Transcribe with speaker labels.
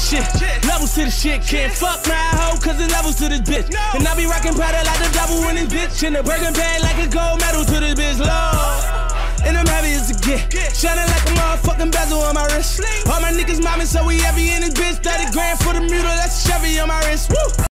Speaker 1: shit. Levels to the shit. Can't fuck my hoe, cause there's levels to this bitch. And I be rockin' powder like the devil in this bitch. In a Birkin bag like a gold medal to this bitch, Lord. And I'm happy as a get. Shining like a motherfucking bezel on my wrist. All my niggas mobbing, so we heavy in this bitch. 30 grand for the mule, that's a Chevy on my wrist. Woo!